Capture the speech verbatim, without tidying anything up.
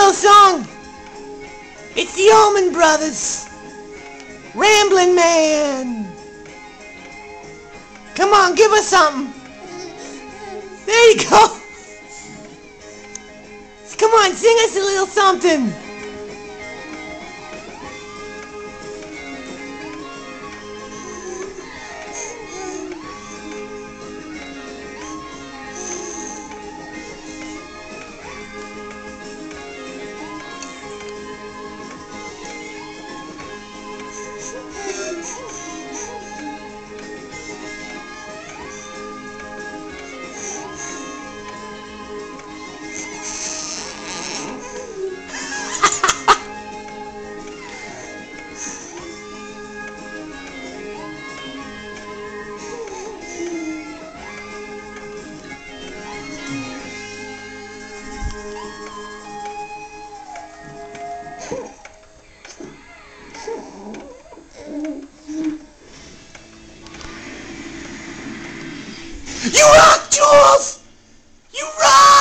little song. It's the Allman Brothers. Ramblin' Man. Come on, give us something. There you go. Come on, sing us a little something. You rock, Jules! You rock!